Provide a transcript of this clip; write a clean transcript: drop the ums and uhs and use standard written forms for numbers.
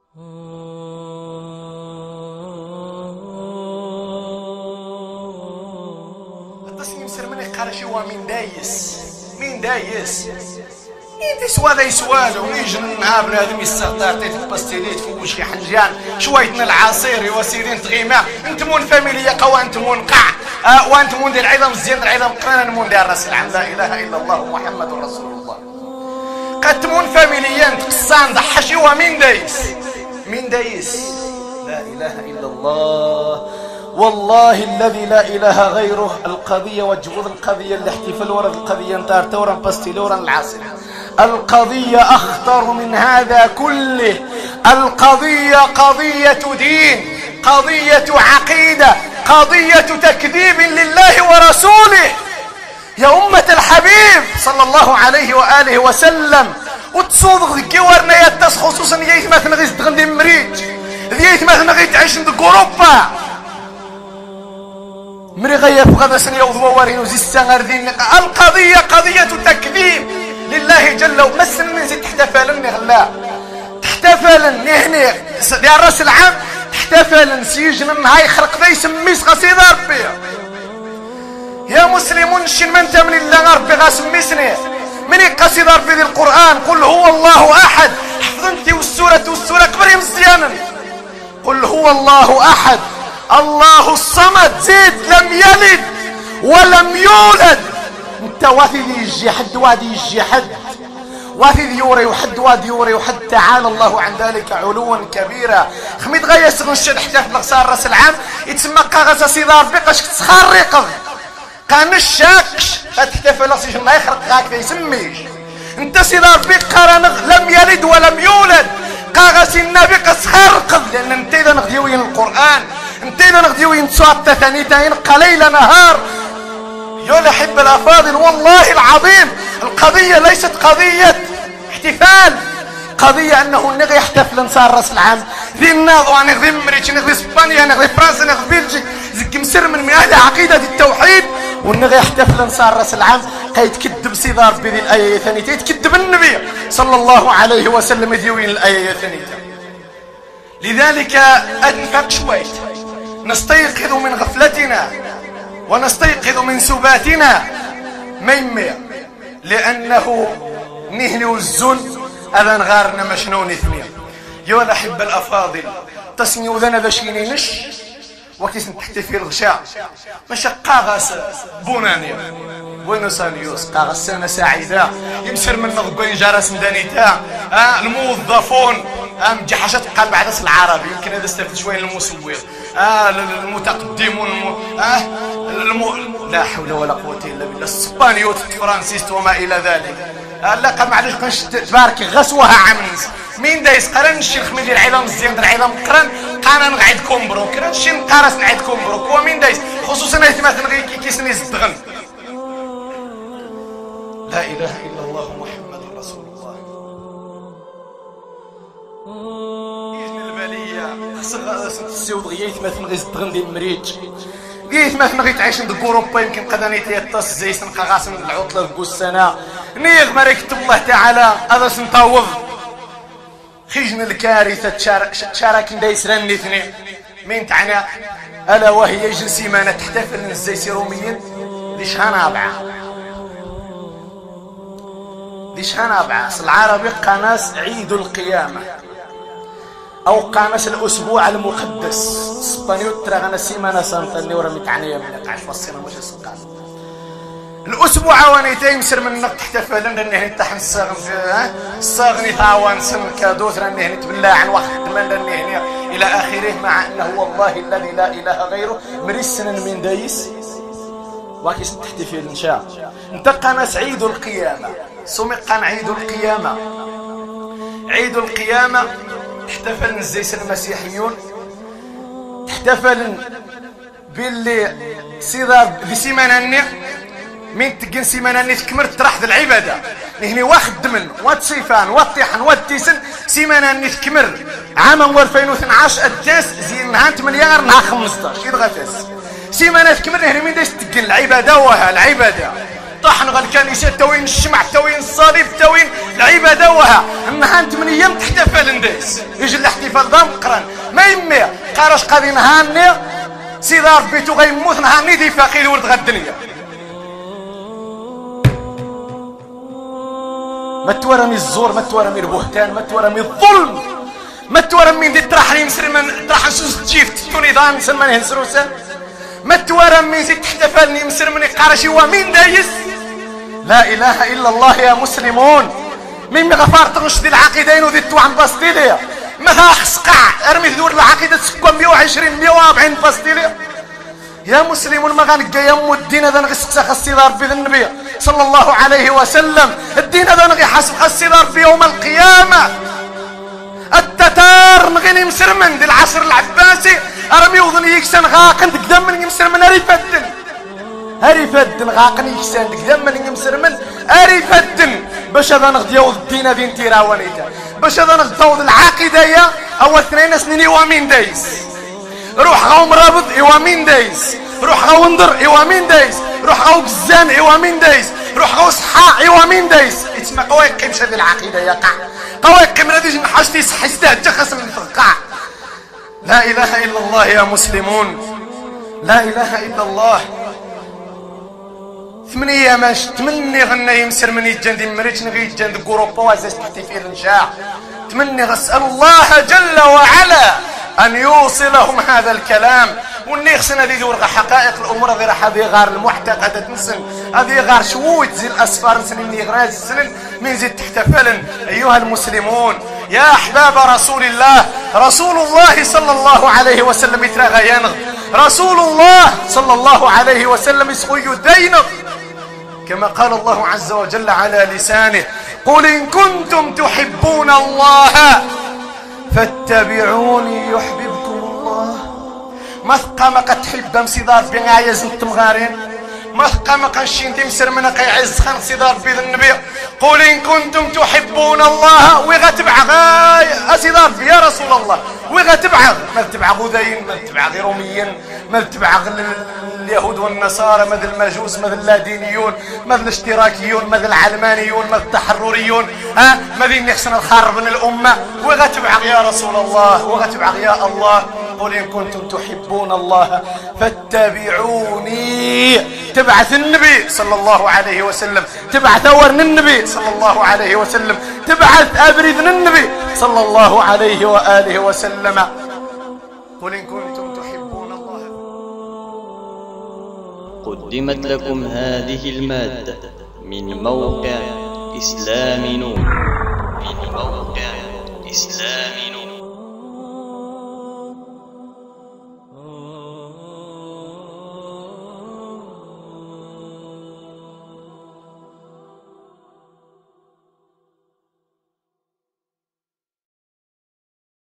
التصميم سرمني قارشي هو من دايس مين دايس انت سوالا يسوالو ويجي النهار بنادم يستغطر تيتباستيليت فوق شي حنجان شويتنا العصير وسيرين تغيمه انتمون فاميليا قوا انتمون قاع وانتمون ديال العظام مزيان العظام قرانا نمون ديال راس العام لا اله الا الله محمد رسول الله قاتمون فاميليا تقصان ضحشي ومين دايس مين دايس لا اله الا الله والله الذي لا اله غيره القضيه وجبود القضيه الاحتفال ورد القضيه نتاع تورا باستيلورا العصر القضية أخطر من هذا كله القضية قضية دين قضية عقيدة قضية تكذيب لله ورسوله يا أمة الحبيب صلى الله عليه وآله وسلم وتصوض الجوارنا يتس خصوصا يجيت مثلا غير تغندي مريج يجيت مثلا غير تعيش عند أوروبا مري غير غدا سنة وضوارين وزيسان غردين القضية قضية تكذيب لله جل وعلا من زي تحتفلن غلا تحتفلن هنا ديال راس العام تحتفلن سيجن هاي خلق ذا يسميس قصيدة ربي يا مسلمون شن من تمن الله ربي غاسميسني من قصيدة ربي ذي القرآن قل هو الله أحد حفظنتي والسورة كبري مزيانا قل هو الله أحد الله الصمد زيد لم يلد ولم يولد انت واثي يجي حد وادي يجي حد واثي يوري وحد وادي يوري وحد تعالى الله عن ذلك علوا كبيرا خميت غيس غنشد حتى في الغسار راس العام يتسمى قاغسا سيدي ربي قاش تسخرق كان الشاكش تحتفل اصيش الله يخرق هكذا يسميش انت سيدي ربي قرن لم يلد ولم يولد قاغس النبي قسخرق لان انت اذا نغديوين القران انت اذا نغديوين صوت ثانيتين قليل نهار يا الأحب الأفاضل والله العظيم القضية ليست قضية احتفال قضية أنه نغي يحتفل نصار راس العام ذي الناض ونغذي مريتش نغذي اسبانيا نغذي فرنسا نغذي بلجيك زك مسر من أهل عقيدة التوحيد ونغي يحتفل نصار راس العام يتكذب سيدي ربي ذي الآية ثانية يتكذب النبي صلى الله عليه وسلم ديوين الآية ثانية لذلك أنفق شويت نستيقظ من غفلتنا ونستيقظ من سباتنا ميمية لأنه نهني والزن هذا نغارنا مشنون اثنين يا الأحبة الأفاضل تسنيو ذنا بشيني نش وكيس تحتفي الغشاء مش قاغس بونانيا بوينوس ايرس قاغس سنة سعيدة يمسر من نغبين جارس مدانيتا الموظفون مجحشة قال بعد العربي يمكن هذا استفدت شوية المسوق المتقدمون لا حول ولا قوة إلا بالله السبانيوت الفرنسيست وما إلى ذلك لا معليش كنش تبارك غسوها عمنس مين دايس قرن الشيخ من العظام الزين العظام قرن قانا نقعدكم بروك قرن شي نقارس نعيدكم بروك هو مين دايس خصوصا مثلا غير كيسني زدغن لا إله إلا الله محمد رسول الله إذن البلية خصك تسيود غيث مثلا غير زدغن ديال مريج قيت مثلا غير تعيش عند اوروبا يمكن قداني تيطس زي سنقا غاسم العطله في السنه نيغ ما كتب الله تعالى هذا سنطوض خيجن الكارثه تشارك ندايس راني اثنين مين تعنى الا وهي جنسيمانه تحتفل الزي سيروميين ليش هنابعه ليش هنابعه العربي قناص عيد القيامه او قامس الاسبوع المقدس اسبانيول ترى انا سيمانه سانتني ورا متعنيه من قاعد فصينا مش سقال الاسبوع وانيتي مسر منك تحتفل لانه تحن الصاغني ثاوان سن كادوث لانه نتبلى عن وقت من لانه الى اخره مع انه والله الذي لا اله غيره مريسن من دايس واكيس تحتفل ان شاء انت قناس عيد القيامه سمي قن عيد القيامه عيد القيامه تحتفل الزيس المسيحيون تحتفل باللي سيدار بسيماناني من تقن سيماناني تكمر تراح ذا العبادة نهني واخد دمن واتسيفان واتيحن واتيسن سيماناني تكمر عاما 2012 الداس زين نهان 8 نها 15 إذ غفاس سيمانات تكمر نهني من داس تقن العبادة وها العبادة الطحن الكنيسة توين الشمع توين الصليب توين العبادة وها النهار 8 أيام تحتفل نداس يجي الاحتفال ضام قران ما يمي قاراش قاضي نهارني سيدي ربي تو غيموت نهارني دي فقير ولد غد الدنيا ما تورمي الزور ما تورمي البهتان ما تورمي الظلم ما تورمي دي طرحني مسلمان طرح نسوس تجيف توني ضان مسلمان هنسروسان ما تورمي زيد تحتفلني مسلمني قارشي ومين دايس لا اله الا الله يا مسلمون مين غفار تغش دي العقيدين ودي التوعن باستيليا ما خسقع ارمي دور العقيدة تسكن 120 140 باستيليا يا مسلمون ما غنقى يمو الدين هذا نغسق خسي ربي النبي صلى الله عليه وسلم الدين هذا نغي حسب خسي ربي يوم القيامة التتار نغني مسرمن دي العصر العباسي ارمي وظني يكسن غاقن تقدم من مسرمن هاري فدن غاقن يكسن تقدم من مسرمن هاري فدن باش هذا نغديو الدين هذه انتي راونيتا باش هذا نغديو العقيدة يا او 2 سنين ومين دايس روح غاو مرابط ايوا مين دايس روح غاو ندر ايوا مين دايس روح غاو بزان ايوا مين دايس روح غاو صحاء ايوا مين دايس يتسمى قوايق يمشي هذه العقيدة يا قاع قوايق من هذه نحاجتي صحي ستهجى خاصم القاع لا اله الا الله يا مسلمون لا اله الا الله 8 ماش تمني غنى يمسر من يجند مريت نغي يجند كوروبا وازاس تحتي فيه النشاع تمني غسأل الله جل وعلا أن يوصلهم هذا الكلام واللي خصنا هذه ورقة حقائق الأمور هذه راح هذه غار المعتقدات نسن هذه غار شويت زي الأسفار نسن اللي غراز سنن من زيد تحتفل أيها المسلمون يا أحباب رسول الله صلى الله عليه وسلم يتراغى ينغ رسول الله صلى الله عليه وسلم يسقي دينغ كما قال الله عز وجل على لسانه قل إن كنتم تحبون الله فاتبعوني يحببكم الله ما ثقى ما قد تحب مسيدار بين عايز التمغارين ما ثقى ما قنشين تمسر من قيعز خان سيدار بين النبي قل إن كنتم تحبون الله وغتبع غاية أسيدار يا رسول الله وغتبع ما تبع غذين ما تبع روميين ما تبع اليهود والنصارى مثل المجوس مثل اللادينيون مثل الاشتراكيون مثل العلمانيون مثل التحرريون مثل اللي خصنا نخرب من الأمة وغتبع يا رسول الله وغتبع يا الله قل إن كنتم تحبون الله فاتبعوني تبعث النبي صلى الله عليه وسلم تبعث أورن النبي صلى الله عليه وسلم تبعث أبرذن النبي صلى الله عليه وآله وسلم قل إن كنتم تحبون الله. قدمت لكم هذه المادة من موقع إسلام نور